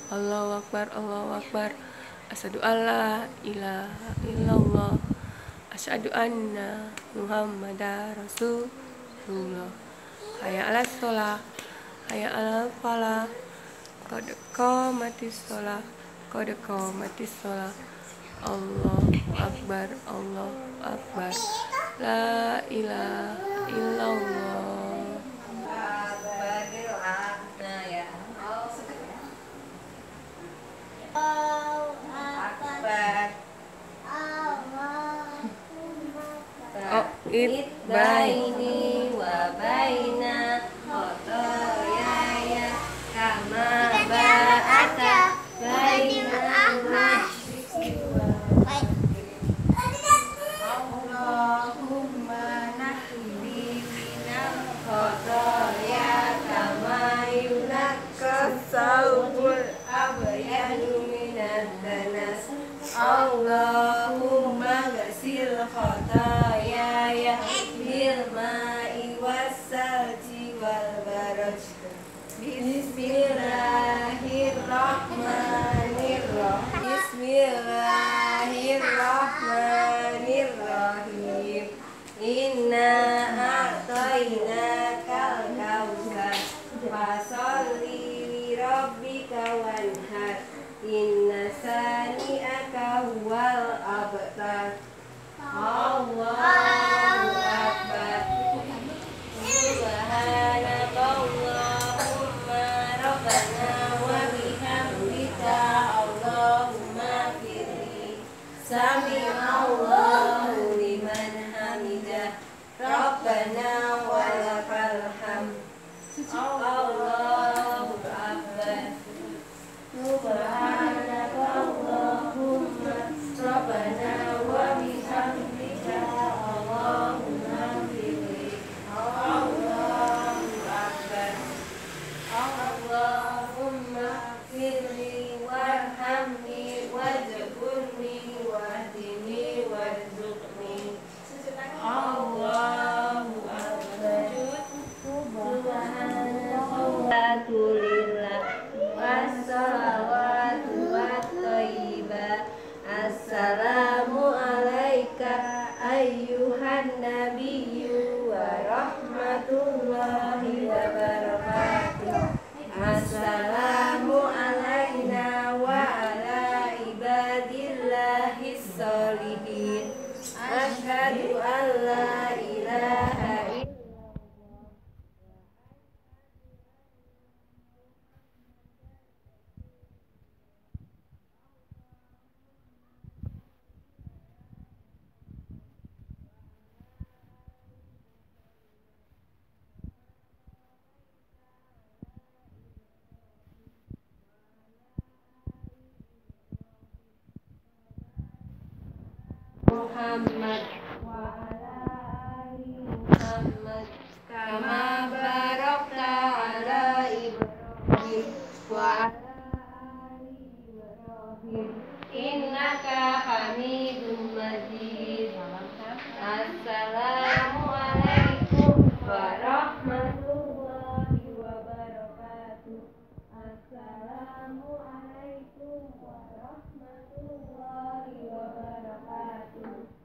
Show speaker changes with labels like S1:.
S1: Allahu Akbar, Allahu Akbar. Asyhadu alla ilaha illallah. Asyhadu anna Muhammadar Rasulullah. Hayya 'alas shalah, hayya 'alal falah. Qad qamatis shalah, qad qamatis shalah. Allahu Akbar, Allahu Akbar. La ilaha illallah. Oh, it
S2: baini wa baina khotoyaya kama ba'ata baina al-masyriqi wal Allahumma nahdi minal khotoya kama yunakkas sawbul abyadu minad danas Allahumma ghasil khotoyaya bil ma'i wassalji wal baraj Bismillahirrahmanirrahim Bismillahirrahmanirrahim Inna a'tainakal kautsar fasholli li rabbika wanhar Inna sani'aka huwal abtar Allahu Akbar Subhanakallahumma rabbana wa bihamdika Allahumma firli Sami'allahu liman hamidah Rabbana wa lakal hamd Allahu Akbar Subhanakallahumma rabbana wa bihamdika Allahumma firli Allahu Akbar Allahumma firli warhamni wajburni wahdini warzuqni Allahu Akbar Subhanallah wassalawatu watthayyibah Assalamu alaika ayyuhan nabiyyu wa rahmatullahi wa barakatuh Assalamu alaina wa ala ibadillahis sholihin Asyhadu an la ilaha Muhammad wa ala ali Muhammad kama barakta ala Ibrahim wa ala ali Ibrahim innaka Hamidum Majid Assalamu alaikum warahmatullahi wabarakatuh Assalamu alaikum warahmatullahi wabarakatuh